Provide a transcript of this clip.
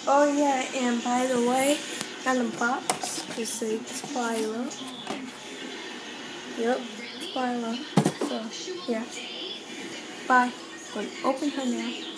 Oh yeah, and by the way, on the box, just say Twyla. Yep, Twyla. So, yeah. Bye. Open her now.